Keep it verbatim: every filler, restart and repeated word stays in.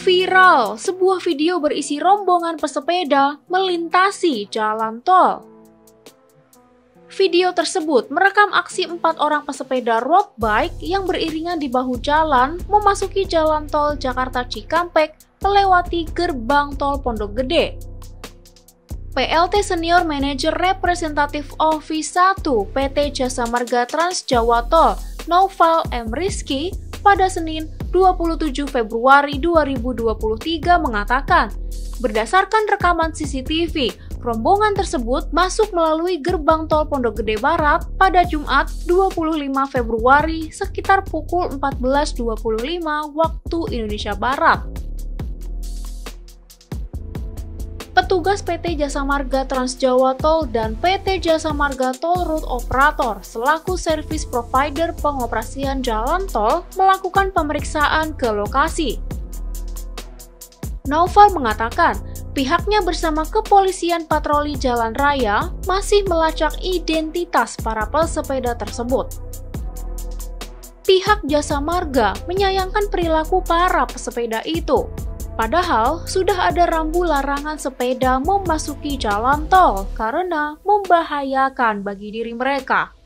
Viral, sebuah video berisi rombongan pesepeda melintasi jalan tol. Video tersebut merekam aksi empat orang pesepeda road bike yang beriringan di bahu jalan memasuki jalan tol Jakarta Cikampek melewati gerbang tol Pondok Gede. P L T Senior Manager Representative Office satu P T Jasa Marga Trans Jawa Tol, Noval M. Rizky, pada Senin dua puluh tujuh Februari dua ribu dua puluh tiga mengatakan, berdasarkan rekaman C C T V, rombongan tersebut masuk melalui gerbang tol Pondok Gede Barat pada Jumat dua puluh lima Februari sekitar pukul empat belas dua puluh lima waktu Indonesia Barat. Petugas P T Jasa Marga Trans Jawa Tol dan P T Jasa Marga Toll Road Operator selaku service provider pengoperasian jalan tol melakukan pemeriksaan ke lokasi. Noval mengatakan, pihaknya bersama Kepolisian Patroli Jalan Raya masih melacak identitas para pesepeda tersebut. Pihak Jasa Marga menyayangkan perilaku para pesepeda itu. Padahal sudah ada rambu larangan sepeda memasuki jalan tol karena membahayakan bagi diri mereka.